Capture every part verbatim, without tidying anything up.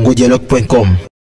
congo dialogue point com.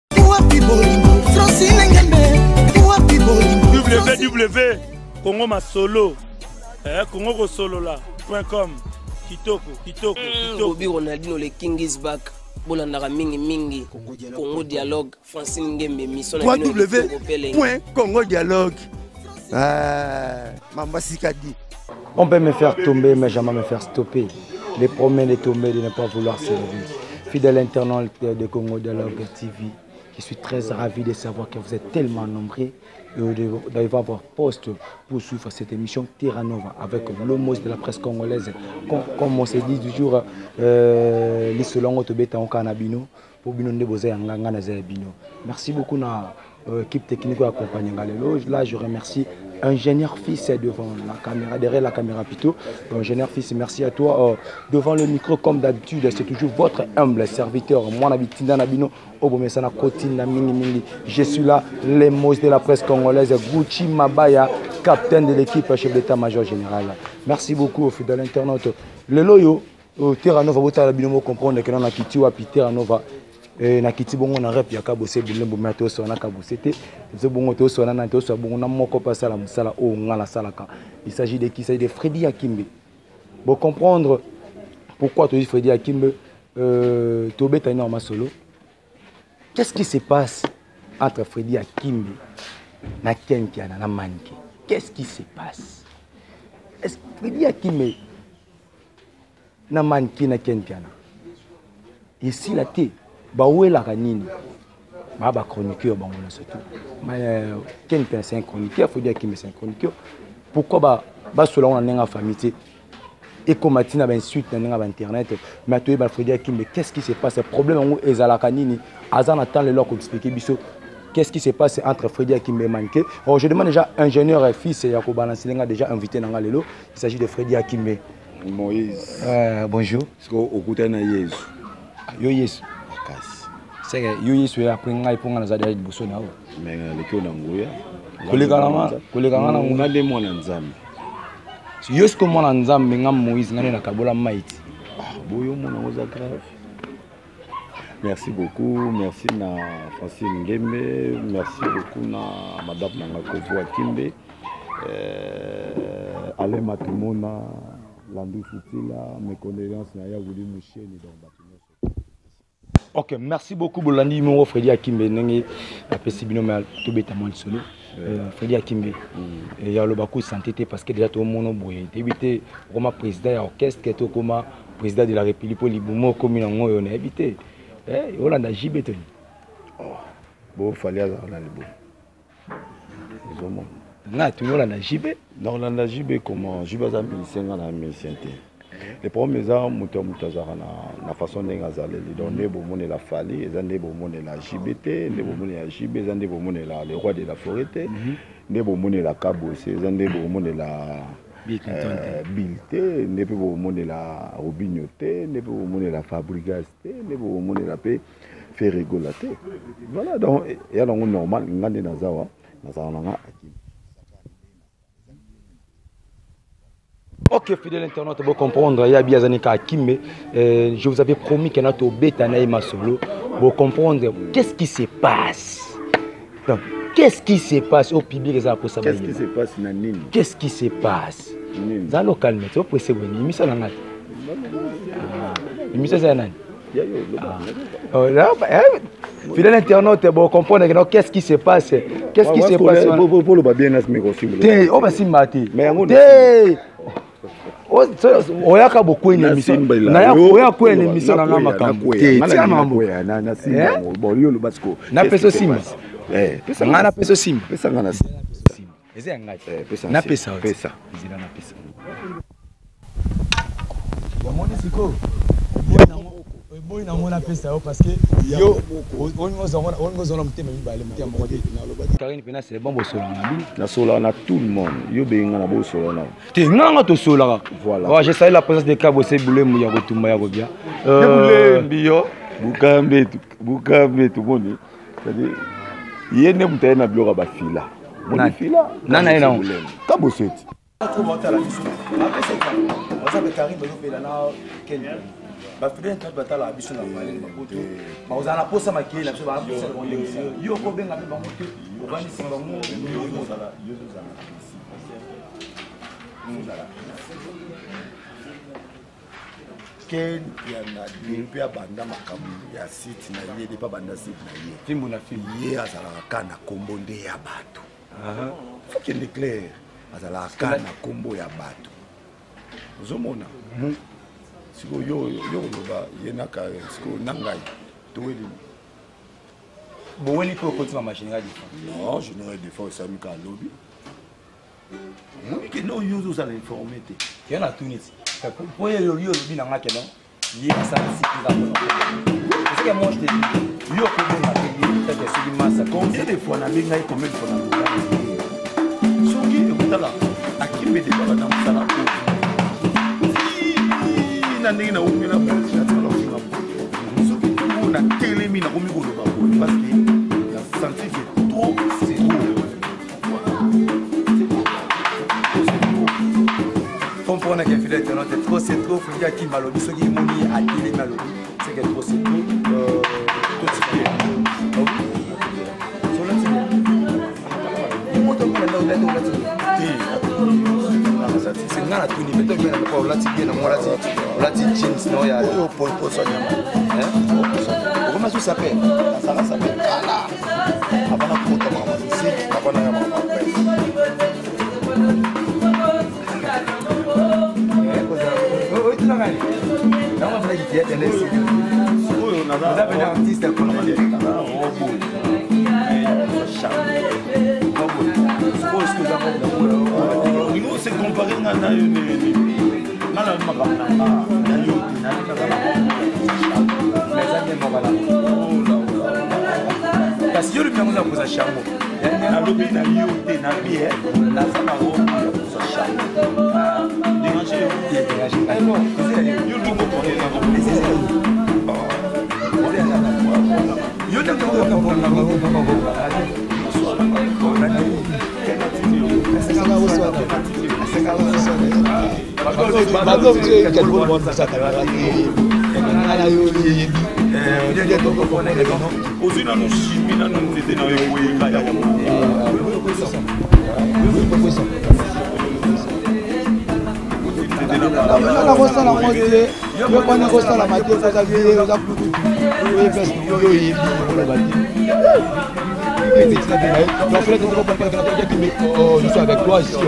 w w w congo masolo congo kosolo la point com. Kitoko, kitoko, kitoko. Bobby Ronaldinho, le king is back. Bolandaka mingi mingi. Congo Dialogue, Francine Ngembe, mission w w w point congo dialogue. Ah, Mamba Sikadi. On peut me faire tomber, mais jamais me faire stopper. Les promesses de tomber, de ne pas vouloir se lever. Fidèle internaute de Congo Dialogue T V, je suis très ravi de savoir que vous êtes tellement nombreux d'avoir votre poste pour suivre cette émission Terra Nova avec l'homos de la presse congolaise. Comme, comme on se dit toujours, l'Isolongo Tobeta en Canabino, pour Bino Ndeboze Anganga Nazabino. Merci beaucoup à l'équipe technique qui accompagne Galelo. Là, je remercie ingénieur fils devant la caméra, derrière la caméra plutôt. Ingénieur fils, merci à toi. Euh, devant le micro, comme d'habitude, c'est toujours votre humble serviteur. Moi, je suis là, les mots de la presse congolaise, Gucci Mabaya, capitaine de l'équipe, chef d'état-major général. Merci beaucoup aux fidèles internautes. Le loyo, Terra Nova, vous allez comprendre que nous avons quitté Terra Nova. Na kiti bongo na rep ya kabose bulembo mato so na kabosete zo bongo to so na na to so bongo na moko pasala musala o ngala salaka. Il s'agit de qui? Il s'agit de Freddy Akimbe. Pour comprendre pourquoi tu dis Freddy Akimbe euh tobeta na masolo. Qu'est-ce qui se passe entre Freddy Akimbe na Kenkiana na Manke? Qu'est-ce qui se passe? Est-ce que Freddy Akimbe na Manke na Kenkiana? Ici la té Bawela Kanini, ma chroniqueur, surtout. Mais quelqu'un c'est un chroniqueur, il faut dire qu'il est un chroniqueur. Pourquoi bah bah cela on a une famille et comme matin ben suite on a internet mais tu es bah faut dire qu'il mais qu'est-ce qui se passe? Le problème où Ezala Kanini, Azan attend le leur pour expliquer biso. Qu'est-ce qui se passe entre Freddy Akimbe et Manke? Alors je demande déjà ingénieur et fils Yako Balansilenga déjà invité dans Galelo. Il s'agit de Freddy Akimbe. Moïse. Euh, bonjour. Est-ce qu'on Okutana Yesu? Yo Yesu. C'est que yo Yesu après ngai ponga na zadi boso na o. Mais le kyo na ngoya. Koleka na koleka na ngona le mwana nzambe. Yo est-ce que mwana nzambe ngam Moïse ngane na kabola maiti. Ah boyo mwana oza grave. Merci beaucoup, merci na Francine Ngembe, merci beaucoup na madame Nangakovo Akimbe. Euh Alain Matumona, Landu Futila, mes condoléances na ya voulu me chieni dans bâtiment. Ok, merci beaucoup Bolandi Moro Freddy Akimbe nenge apesi bino ma tobeta mon solo. Freddy Akimbe. Et ya lo baku santé parce que déjà tout le monde boye. Éviter comme président d'orchestre que comme président de la République pour libumo comme na ngoyo na éviter. Eh, Holanda J B T. Oh. Bon fallait aller dans le bon. Zomo. Na tu Holanda J B? Dans Holanda J B comment? J B za musicien na musicien. Les premiers ans, muto mutazara na na façon d'engazale. Donc ne bo mone la fali, ezande bo mone la J B T, ne bo mone la J B, ezande bo mone la le roi de la forêt, ne bo mone la Kabose, ezande bo mone la Bilte, ne bo mone la Robignoté, ne bo mone la Fabrigaste, ne bo mone la paix fait rigolater. Voilà donc il y a donc normal ngande na zawa, na zawa na Akimbe. Ok, fidèle internaute, vous comprendre, il y a bien des Akimbe. Je vous avais promis que notre bêta naïma solo. Vous comprendre, qu'est-ce qui se passe? Qu'est-ce qui se passe au public? Qu'est-ce qui se passe? Qu'est-ce qui se passe? Dans le calme, tu peux essayer de dire, mais ça n'a pas. Mais ça n'a pas. Fidèle internaute, vous comprendre, qu'est-ce qui se passe? Qu'est-ce qui se passe? Pour le bien, c'est on va s'y mater. Oyaka beaucoup une émission. Na oyaka une émission na makambo. Tia mambo. Na simba. Bolio lo basco. Na peso simba. Eh, pesa ngana peso simba. Pesa ngana simba. Eze ngati. Eh, pesa. Na pesa. Pesa. Zina na pesa. Ya moni siko. Boy na mona pesa parce que yo on ngoza on ngoza na mtema mibale mtema moko na loba Karine pena c'est bon bosola na bi na sola na tout le monde yo benga na bosola na te nganga to sola voilà oh je salue la présence de Kabose Bulemu ya kotumba ya kobia euh Bulemu bukambe bukambe tout monde c'est-à-dire yene mutaye na bloka ba fila mon fila nana ina Kabose tu monter la mission après c'est ça on va Karine bazopela na quel bafidèle internaute batala biso na malenge bapoto bakozala na posa makei na biso baposa yo kobenga mpe bango te ovandisi bango ken yana depuis abanda makambo ya site na ye depuis abanda site na ye fimbu na fimbu ye azalaka ka na kombo nde ya bato faut kende clair azalaka ka na kombo ya bato ozomona siko yo yo koloba ye naka siko na ngai toweli boweli mpe okotima magénéral défense non général défense esami ka alobi ke no yo ozala informé te yo na tunisi po ye yo olobi na nga ke non ye asala sikira esike moi je te dis yo kobenga te ye peut-être esili masa combien de fois nabenga ye combien de fois na soki ekotala akimbe de baba na mosala na ndenge naomela soki ntongo natelemi nakomi koloba boye parce que na senti que trop c'est trop pour na kefile internaute trop c'est trop faut dire qui malobi soki moni a télé malobi c'est que trop c'est trop euh tout c'est trop sur le télé comment tu peux là là là c'est ngana tuni mais tu peux pas là tu bien moi là tu là tu jeans non ya yo pour pour ça hein comment ça s'appelle ça va s'appelle kala avant na kota mama si avant na mama nous c'est comparé na na yo ni na na makambo na yo na parce que yo le bien on a posé chambo na lobi na yo te na bien na ça na ro ça chambo déranger déranger ah non yo le go pour yo te ko ko ko na go ko ko ozina no shimi na no tete na yo wenga ya na kosala ngo te yo kwana kosala mate oza vie oza kutu oye veste yo yebi oloba te je suis avec toi ici.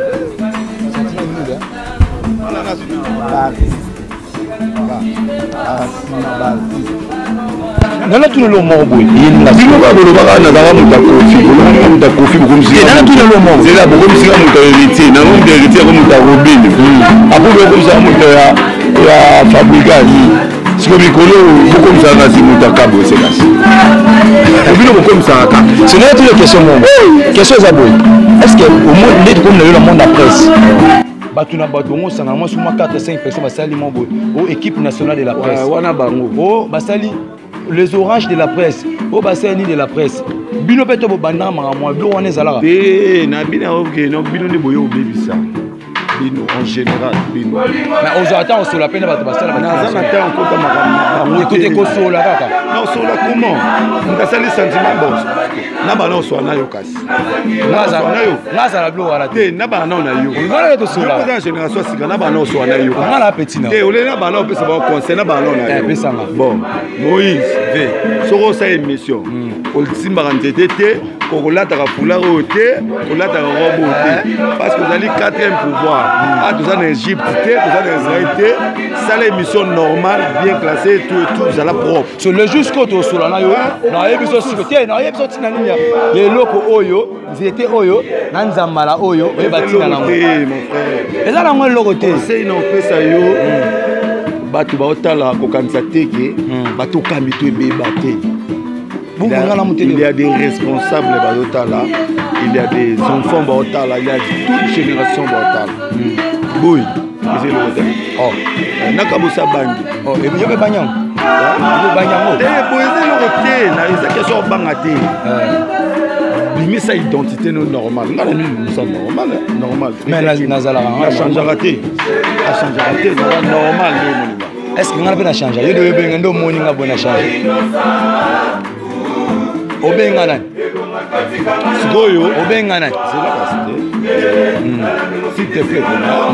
nana tuna lo mo boy yinga sino ba bolo ba na za mu ta kofi bolo mu ta kofi ko msi nana tuna lo mo zela bo ko msi ka mu ta héritier na mu ta héritier ko mu ta robin apo ko ko sa mu ta ya ya fabricant siko mikolo ko ko msa na si mu ta kabo c'est là bino ko msa ka ce n'est pas une question mo question za boy est-ce que au monde net comme le monde la presse batuna batongo sanga moi sur quatre cinq personnes basali mon boy au équipe nationale de la presse wana bango oh basali les oranges de la presse au basali de la presse bino peto bo banda mara moi bino wana ezalaka eh na bino OK non bino ne boyo obebisa bino en général bino mais aux attend sur la peine bato basala na za na temps ko mara écoutez ko sola kaka non sola comment on a sali sentiment bon na ba no so na yo kasi ngaza na yo ngaza la blo wala te na ba no na yo ngala to sola ko za génération sika na ba no so na yo ngala petit na te ole na ba no pesa ba conseil na ba no na yo pesa nga bon Moïse ve soko sa émission o tsimba rantete te ko kolata ka foulard o te kolata ka robe o te parce que vous allez quatrième pouvoir ah tout ça en Égypte te tout ça en Israël te ça l'émission normale bien classée tout et tout vous allez propre sur le jusqu'au to sola na yo na yebiso sikote na yebiso tina nya les locaux oyo zete oyo na nzambala oyo oyo batina na mo mon frère eza na ngo loko te c'est non pesa yo bato ba otala ko kanisa teke bato kambi to ebeba te il y a des responsables ba otala il y a des enfants ba otala il y a toute génération ba otala boy c'est le côté oh nakabusa bangi oh et yo be banyam yo banyam eh boy c'est le côté na eza question banga te mais sa identité non normale nga na mi ça normal normal mais la nazala a changé raté a changé raté normal est-ce que ngana pe na changer yo de benga ndo moni nga bona changer obenga nani sikoyo obenga nani c'est la capacité s'il te plaît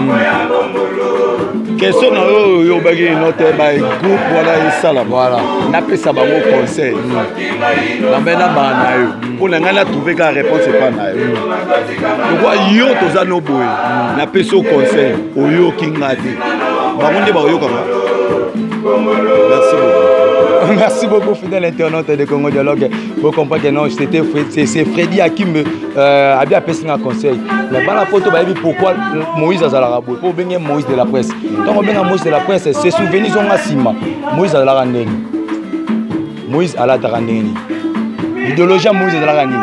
question na yo yo bagi note ba groupe voilà isala voilà na pesa bango conseil na bena bana yo pour na ngana trouver ka réponse pas na yo donc yo toza no boy na pesa conseil oyo kingati bango nde ba yo kama merci beaucoup. Merci beaucoup, fidèle internaute de Congo Dialogue. Vous comprenez que non, c'était c'est Freddy Hakim euh, a bien appelé un conseil. Mais dans la photo, pourquoi Moïse a la rabou pour bien Moïse de la presse. Donc on bien Moïse de la presse, c'est souvenirs sont à Sima. Moïse a la randeni. Moïse a la randeni. L'idéologie Moïse a la randeni.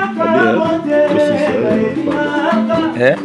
Eh?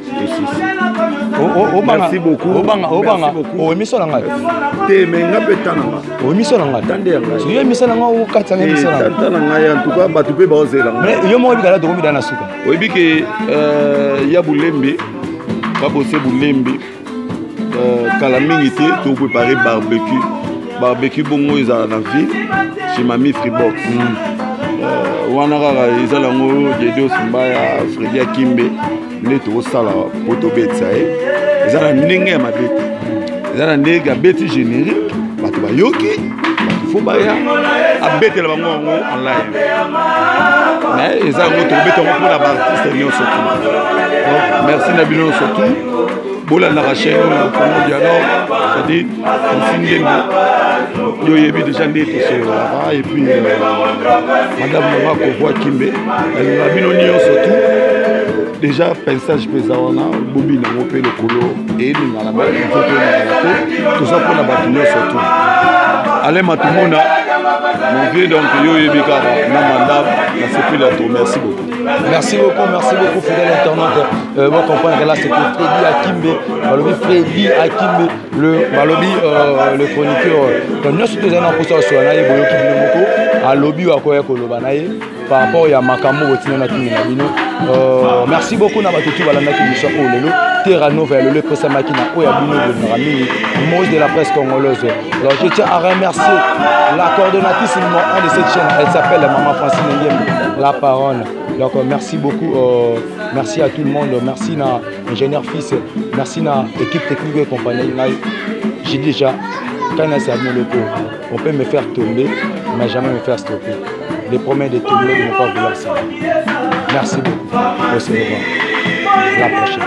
Merci beaucoup. Obanga, oh émission nanga. Te menga petana. Oh émission nanga. Tande yanga. So yo émission nanga o katanga émission nanga. Tanda nanga en tout cas batu pe bazela. Mais yo mo bikala to bidana suka. Oyebi ke euh ya bulembe, ba bosser bulembe. Euh kala mingi te to préparer barbecue. Barbecue bongo eza na ville chez Mami Freebox. Euh wana kaka eza lango Jedo Simbaya, Freddy Akimbe. Neto osala poto betsa eh ezala ndenge ya mabeti ezala ndenge ya beti générique bato bayoki bato fo baya abetela bango yango en live mais ezala ngo tobeta ngo mpona baartiste nyonso donc merci na bino surtout bolandaka chaîne na Congo Dialogue c'est-à-dire nsingembi yo yebi déjà nde tosololaka et puis madame mama Kovoa Kimbe na bino nyonso surtout déjà pensage pesawana bobi na ngope le colo et ni na la bas il faut que na tout ça pour la bâtiment surtout allez matumona mon vieux donc yo yebika na madame na c'est plus la tour merci beaucoup merci beaucoup merci beaucoup fidèle internaute euh, vous comprenez que là c'est Freddy Akimbe Balobi Freddy Akimbe le Balobi euh, le chroniqueur donc nous sommes dans un poste sur na yeboyo kibino moko a lobby wa koya koloba na ye par rapport à Makambo Botina Kimina Bino. Euh, merci beaucoup na batutu balanda ki biso o lelo Terra Nova le presse makina o ya bino de Ramini Moïse de la presse congolaise. Alors je tiens à remercier la coordonnatrice numéro un de cette chaîne, elle s'appelle Maman Francine Nguem, la parole. Donc merci beaucoup, euh, merci à tout le monde, merci na ingénieur fils, merci na équipe technique et compagnie. J'ai déjà quand on peut me faire tomber, mais jamais me faire stopper. Les promesses de tomber, de ne pas vouloir ça. Merci beaucoup. Au revoir. La prochaine.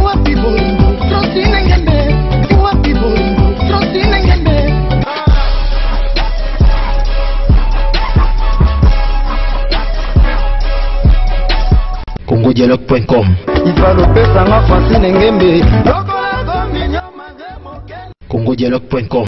congo dialogue point com congo dialogue point com